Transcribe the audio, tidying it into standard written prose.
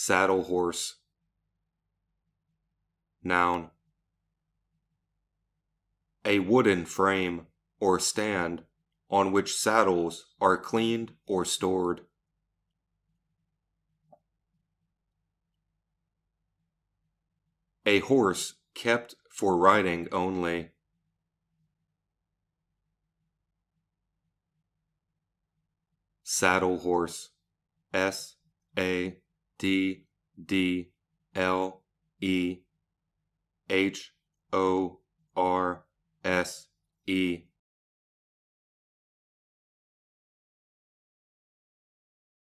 Saddle horse. Noun. A wooden frame or stand on which saddles are cleaned or stored. A horse kept for riding only. Saddle horse. SADDLEHORSE.